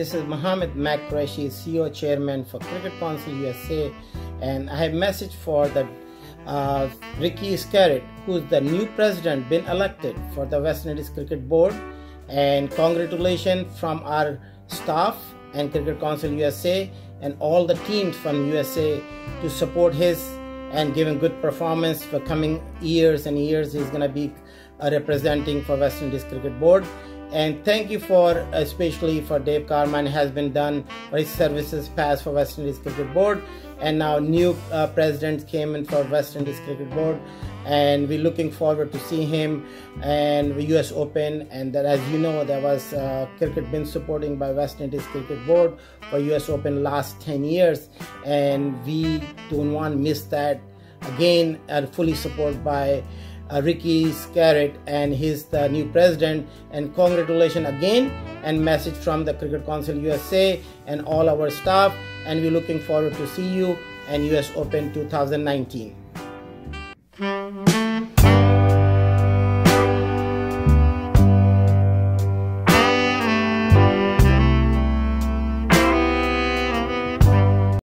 This is Mohammed Mac Qureshi, CEO Chairman for Cricket Council USA, and I have a message for the Ricky Skerritt, who is the new president, been elected for the West Indies Cricket Board, and congratulations from our staff and Cricket Council USA and all the teams from USA to support his and giving good performance for coming years and years. He's going to be representing for West Indies Cricket Board. And thank you for, especially for Dave Carmine, has been done for his services past for West Indies Cricket Board, and now new president came in for West Indies Cricket Board, and we're looking forward to see him and the US Open. And that, as you know, there was cricket been supporting by West Indies Cricket Board for US Open last 10 years, and we don't want to miss that again. Fully supported by Ricky Skerritt, and he's the new president. And congratulations again, and message from the Cricket Council USA and all our staff, and we're looking forward to see you and US Open 2019.